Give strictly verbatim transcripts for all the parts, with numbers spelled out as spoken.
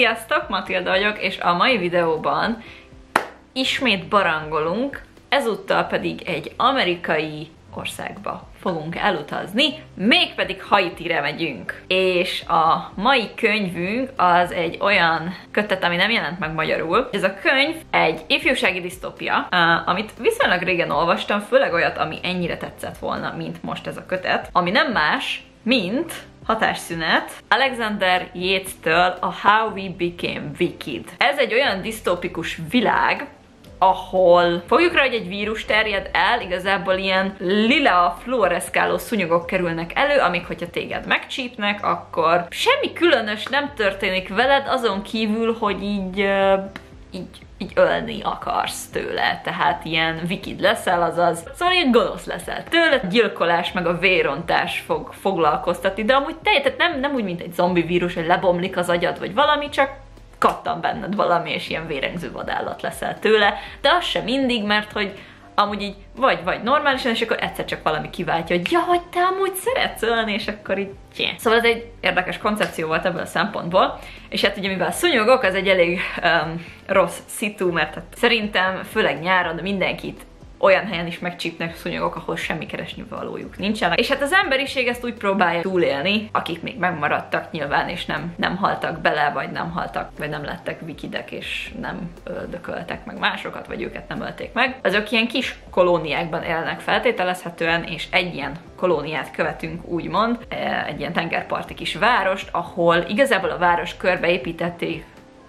Sziasztok, Matilda vagyok, és a mai videóban ismét barangolunk, ezúttal pedig egy amerikai országba fogunk elutazni, mégpedig Haitire megyünk. És a mai könyvünk az egy olyan kötet, ami nem jelent meg magyarul. Ez a könyv egy ifjúsági disztópia, amit viszonylag régen olvastam, főleg olyat, ami ennyire tetszett volna, mint most ez a kötet, ami nem más, mint hatásszünet Alexander Yates-től a How We Became Wicked. Ez egy olyan disztópikus világ, ahol fogjuk rá, hogy egy vírus terjed el, igazából ilyen lila fluoreszkáló szúnyogok kerülnek elő, amik, hogyha téged megcsípnek, akkor semmi különös nem történik veled, azon kívül, hogy így, uh, így, így ölni akarsz tőle. Tehát ilyen wicked leszel, azaz, szóval ilyen gonosz leszel tőle, gyilkolás meg a vérontás fog foglalkoztatni, de amúgy te, tehát nem, nem úgy, mint egy zombi vírus, hogy lebomlik az agyad, vagy valami, csak kattan benned valami, és ilyen vérengző vadállat leszel tőle, de az sem mindig, mert hogy amúgy így vagy, vagy normálisan, és akkor egyszer csak valami kiváltja, hogy ja, hogy te amúgy szeretsz ölni, és akkor így tjé. Szóval ez egy érdekes koncepció volt ebből a szempontból, és hát ugye mivel szúnyogok, az egy elég um, rossz szitu, mert hát szerintem főleg nyáron mindenkit olyan helyen is megcsípnek szúnyogok, ahol semmi keresnivalójuk nincsen. És hát az emberiség ezt úgy próbálja túlélni, akik még megmaradtak nyilván, és nem, nem haltak bele, vagy nem haltak, vagy nem lettek wikidek, és nem öldököltek meg másokat, vagy őket nem ölték meg. Azok ilyen kis kolóniákban élnek feltételezhetően, és egy ilyen kolóniát követünk, úgymond, egy ilyen tengerparti kis várost, ahol igazából a város körbe építették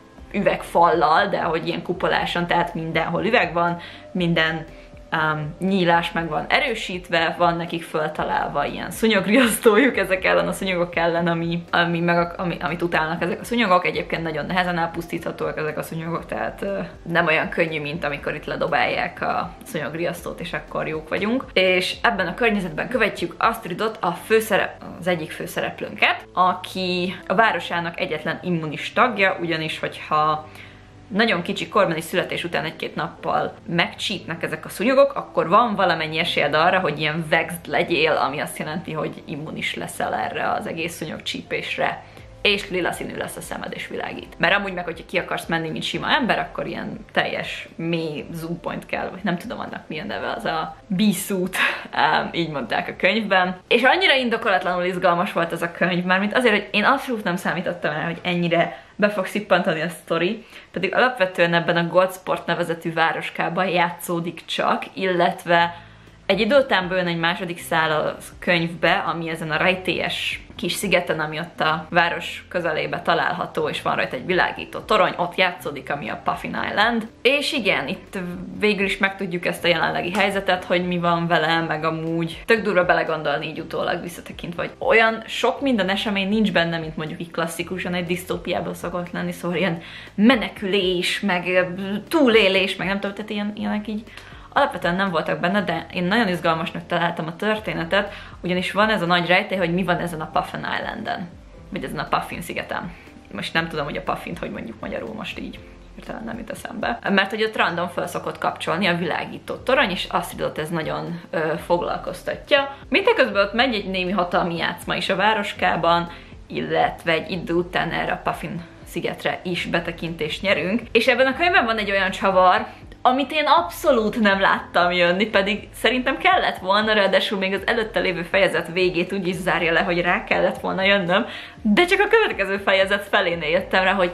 üvegfallal, de hogy ilyen kupoláson, tehát mindenhol üveg van, minden Um, nyílás meg van erősítve, van nekik föltalálva ilyen szúnyogriasztójuk ezek ellen, a szúnyogok ellen, ami, ami meg, ami, amit utálnak ezek a szúnyogok. Egyébként nagyon nehezen elpusztíthatóak ezek a szúnyogok, tehát uh, nem olyan könnyű, mint amikor itt ledobálják a szúnyogriasztót, és akkor jók vagyunk. És ebben a környezetben követjük Astridot, a főszerep, az egyik főszereplőnket, aki a városának egyetlen immunis tagja, ugyanis hogyha nagyon kicsi korbeli születés után egy-két nappal megcsípnek ezek a szúnyogok, akkor van valamennyi esélyed arra, hogy ilyen vexed legyél, ami azt jelenti, hogy immunis leszel erre az egész szúnyogcsípésre, és lila színű lesz a szemed és világít. Mert amúgy meg, hogyha ki akarsz menni, mint sima ember, akkor ilyen teljes mély zoom point kell, vagy nem tudom annak milyen neve, az a B-suit, um, így mondták a könyvben. És annyira indokolatlanul izgalmas volt ez a könyv, mármint azért, hogy én abszolút nem számítottam el, hogy ennyire be fog szippantani a sztori, pedig alapvetően ebben a Goldsport nevezetű városkában játszódik csak, illetve egy idő után bejön egy második szál a könyvbe, ami ezen a rejtélyes kis szigeten, ami ott a város közelébe található, és van rajta egy világító torony, ott játszódik, ami a Puffin Island. És igen, itt végül is megtudjuk ezt a jelenlegi helyzetet, hogy mi van vele, meg amúgy tök durva belegondolni így utólag visszatekintve, hogy olyan sok minden esemény nincs benne, mint mondjuk így klasszikusan egy disztópiában szokott lenni, szóval ilyen menekülés, meg túlélés, meg nem tudom, tehát ilyen, ilyenek így alapvetően nem voltak benne, de én nagyon izgalmasnak találtam a történetet, ugyanis van ez a nagy rejtély, hogy mi van ezen a Puffin Islanden, vagy ezen a Puffin szigeten. Most nem tudom, hogy a Puffint hogy mondjuk magyarul most így, hirtelen nem jut eszembe. Mert hogy ott random fel szokott kapcsolni a világító torony, és Astridot ez nagyon ö, foglalkoztatja. Mindeközben ott megy egy némi hatalmi játszma is a városkában, illetve egy idő után erre a Puffin szigetre is betekintést nyerünk. És ebben a könyvben van egy olyan csavar, amit én abszolút nem láttam jönni, pedig szerintem kellett volna, ráadásul még az előtte lévő fejezet végét úgy is zárja le, hogy rá kellett volna jönnöm, de csak a következő fejezet felénél jöttem rá, hogy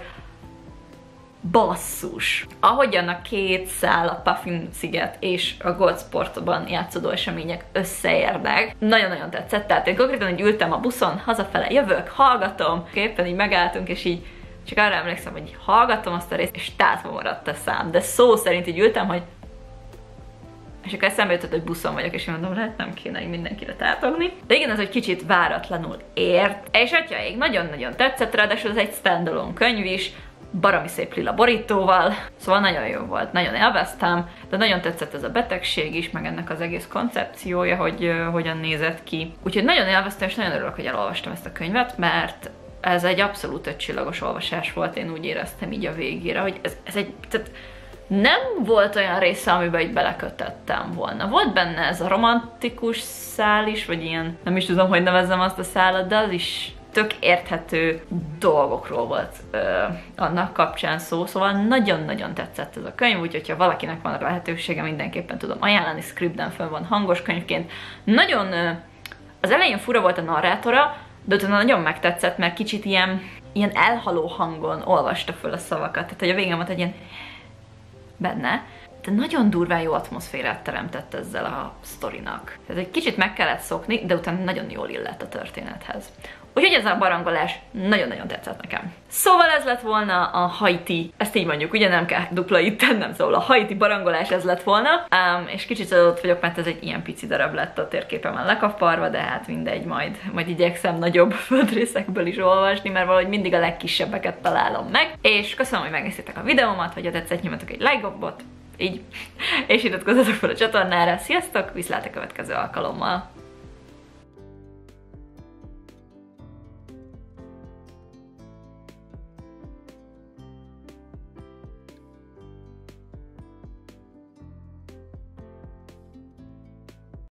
basszus. Ahogyan a két szál, a Puffin sziget és a Goldsportban játszódó események összeérnek, nagyon-nagyon tetszett, tehát én konkrétan így ültem a buszon, hazafele jövök, hallgatom, éppen így megálltunk, és így csak arra emlékszem, hogy hallgattam azt a részt, és tátva maradt a szám. De szó szerint így ültem, hogy és akkor eszembe jutott, hogy buszon vagyok, és én mondom, lehet nem kéne így mindenkire tátogni. De igen, ez egy kicsit váratlanul ért. És atyaig, nagyon-nagyon tetszett, ráadásul ez egy standalone könyv is, baromi szép lila borítóval, szóval nagyon jó volt, nagyon élveztem, de nagyon tetszett ez a betegség is, meg ennek az egész koncepciója, hogy uh, hogyan nézett ki. Úgyhogy nagyon élveztem, és nagyon örülök, hogy elolvastam ezt a könyvet, mert ez egy abszolút ötcsillagos olvasás volt, én úgy éreztem így a végére, hogy ez, ez egy, tehát nem volt olyan része, amiben így belekötöttem volna. Volt benne ez a romantikus szál is, vagy ilyen, nem is tudom, hogy nevezzem azt a szálat, de az is tök érthető dolgokról volt ö, annak kapcsán szó, szóval nagyon-nagyon tetszett ez a könyv, úgyhogy ha valakinek van a lehetősége, mindenképpen tudom ajánlani, Scribden fönn van hangos könyvként. Nagyon, ö, az elején fura volt a narrátora, de utána nagyon megtetszett, mert kicsit ilyen, ilyen elhaló hangon olvasta föl a szavakat, tehát hogy a végén volt egy ilyen benne, de nagyon durván jó atmoszférát teremtett ezzel a sztorinak. Tehát egy kicsit meg kellett szokni, de utána nagyon jól illett a történethez. Úgyhogy ez a barangolás nagyon-nagyon tetszett nekem. Szóval ez lett volna a Haiti, ezt így mondjuk, ugye nem kell dupla itt tennem, szóval a Haiti barangolás ez lett volna, um, és kicsit adott vagyok, mert ez egy ilyen pici darab lett a térképemen lekaparva, de hát mindegy, majd, majd igyekszem nagyobb földrészekből is olvasni, mert valahogy mindig a legkisebbeket találom meg. És köszönöm, hogy megnéztétek a videómat, hogyha tetszett, nyomjatok egy like gombot, így, és iratkozzatok fel a csatornára. Sziasztok, viszlát a következő alkalommal!